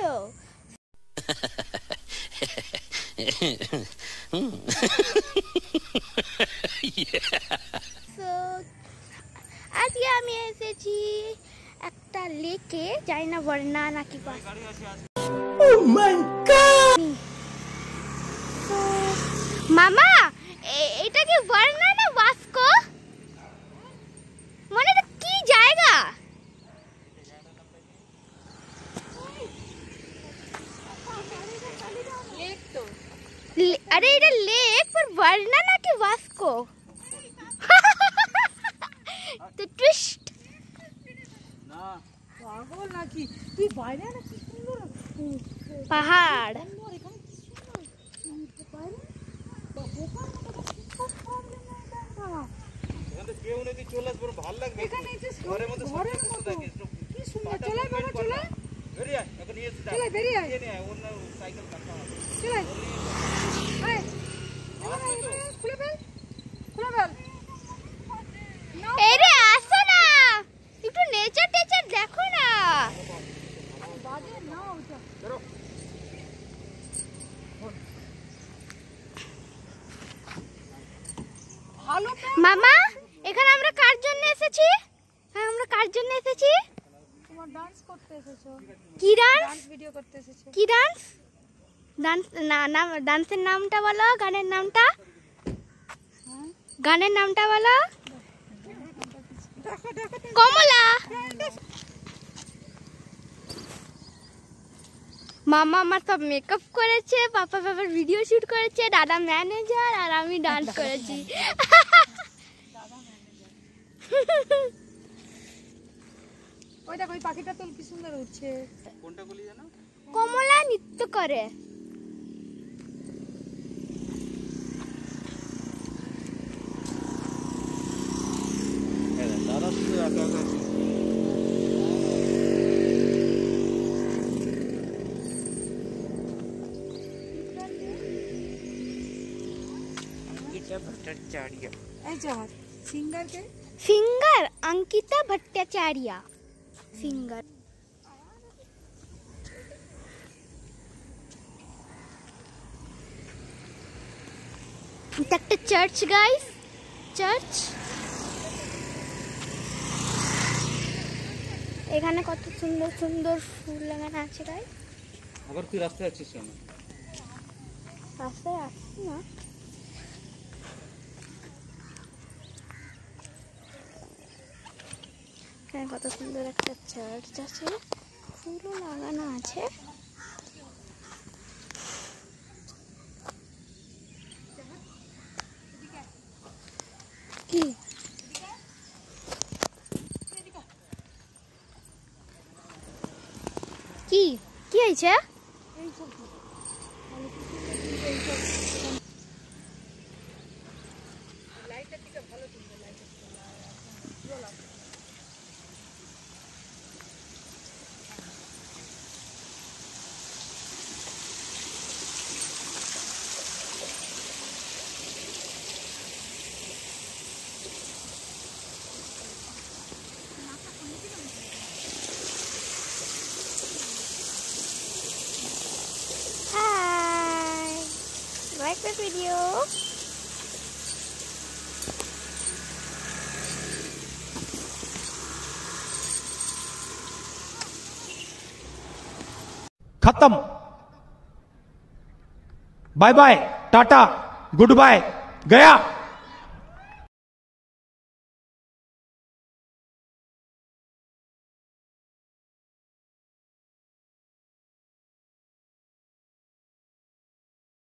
তো। আজকে আমি এসেছি একটা লেকে, জানি না বর্ণা নাকি পাস। মামা এটা কি বর্ণা না বাস্কো? মানে এটা কি জায়গা? अरे এটা লেক पर वरना ना कि वास्को। तो ट्विस्ट ना पागल ना कि তুই বাইরে না কি সুন্দর পাহাড়। এখানে কেউ নাকি চলে আসবে ভালো লাগবে। এখানে ঘরের মধ্যে সুন্দর থাকে কি সুন্দর। চলে বাবা চলে বেরিয়ে এখন নিয়ে আসি। চলে বেরিয়ে আয় নিয়ে অন্য সাইকেল কাটা হবে। চলে আয় খুলে ফেল খুলে ফেল। এই রে আসো না, একটু নেচার টেচার দেখো না। বাজে না ওটা ধরো। ভালো মামা এখানে আমরা কার জন্য এসেছি? হ্যাঁ আমরা কার জন্য এসেছি? তোমার ডান্স করতে এসেছো। কি ডান্স? ডান্স ভিডিও করতে এসেছো। কি ডান্স? ডান্স না, ডান্সের নামটা বলো, গানের নামটা। গানের নামটা বলো। কমলা। মামা আমার সব মেকআপ করেছে, পাপা বাবার ভিডিও শুট করেছে, দাদা ম্যানেজার আর আমি ডান্স করেছি। ওই দেখো ওই পাখিটা তো কি সুন্দর উঠছে। কোনটা বলি জানো? কমলা নৃত্য করে। দাদা শুধু একা একা सिंगर के सिंगर अंकिता भट्टाचार्य सिंगर। একটা চার্চ গাইস, চার্চ। এখানে কত সুন্দর সুন্দর ফুল লাগানো আছে গাইস। আবার তুই রাস্তায় আছিস কেন? রাস্তায় আসছি না, এখানে কত সুন্দর একটা চার্চ আছে, ফুলও লাগানো আছে। কি কি কি হয়েছে? Like this video. खत्म। Bye bye, tata, goodbye, गया।